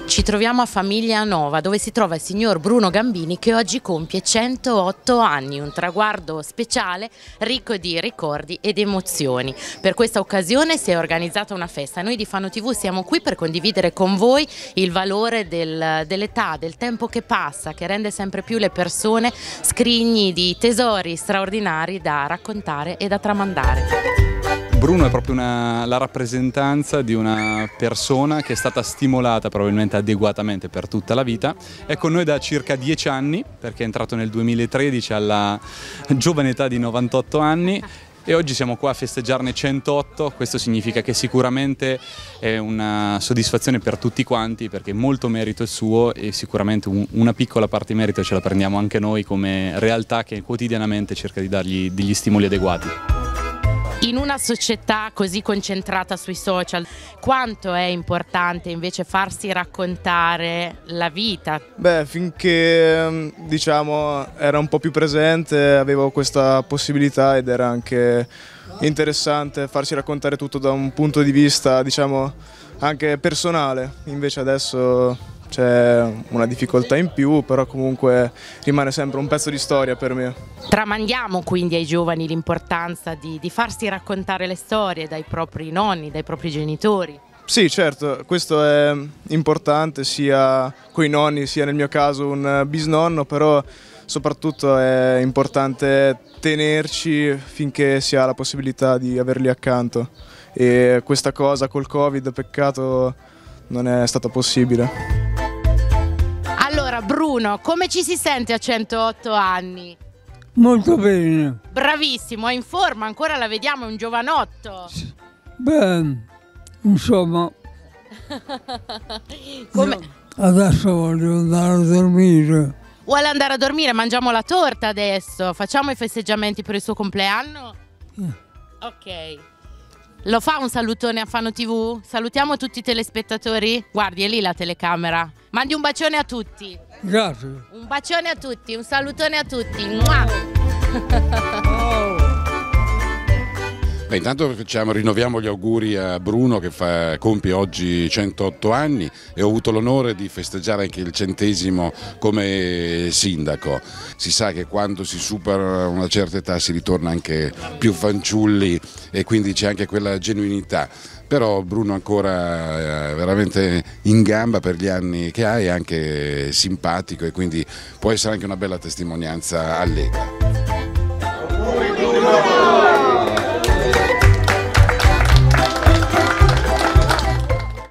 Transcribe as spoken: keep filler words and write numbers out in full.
Ci troviamo a Famiglia Nova, dove si trova il signor Bruno Gambini, che oggi compie centootto anni, un traguardo speciale ricco di ricordi ed emozioni. Per questa occasione si è organizzata una festa. Noi di Fano tivù siamo qui per condividere con voi il valore del, dell'età, del tempo che passa, che rende sempre più le persone scrigni di tesori straordinari da raccontare e da tramandare. Bruno è proprio una, la rappresentanza di una persona che è stata stimolata probabilmente adeguatamente per tutta la vita. È con noi da circa dieci anni, perché è entrato nel duemilatredici alla giovane età di novantotto anni e oggi siamo qua a festeggiarne centootto. Questo significa che sicuramente è una soddisfazione per tutti quanti, perché molto merito è suo e sicuramente un, una piccola parte di merito ce la prendiamo anche noi come realtà che quotidianamente cerca di dargli degli stimoli adeguati. In una società così concentrata sui social, quanto è importante invece farsi raccontare la vita? Beh, finché diciamo era un po' più presente avevo questa possibilità ed era anche interessante farsi raccontare tutto da un punto di vista diciamo anche personale, invece adesso c'è una difficoltà in più, però comunque rimane sempre un pezzo di storia per me. Tramandiamo quindi ai giovani l'importanza di, di farsi raccontare le storie dai propri nonni, dai propri genitori. Sì, certo, questo è importante sia con i nonni sia nel mio caso un bisnonno, però soprattutto è importante tenerci finché si ha la possibilità di averli accanto e questa cosa col Covid, peccato, non è stata possibile. Allora Bruno, come ci si sente a centootto anni? Molto bene. Bravissimo, è in forma, ancora la vediamo, è un giovanotto. Beh, insomma, Come... adesso voglio andare a dormire. Vuole andare a dormire? Mangiamo la torta adesso, facciamo i festeggiamenti per il suo compleanno? Eh. Ok. Lo fa un salutone a Fano tivù? Salutiamo tutti i telespettatori? Guardi, è lì la telecamera. Mandi un bacione a tutti. Grazie. Un bacione a tutti, un salutone a tutti. Mua! Beh, intanto facciamo, rinnoviamo gli auguri a Bruno che fa, compie oggi centootto anni e ho avuto l'onore di festeggiare anche il centesimo come sindaco. Si sa che quando si supera una certa età si ritorna anche più fanciulli e quindi c'è anche quella genuinità. Però Bruno ancora è veramente in gamba per gli anni che ha, è anche simpatico e quindi può essere anche una bella testimonianza allegra.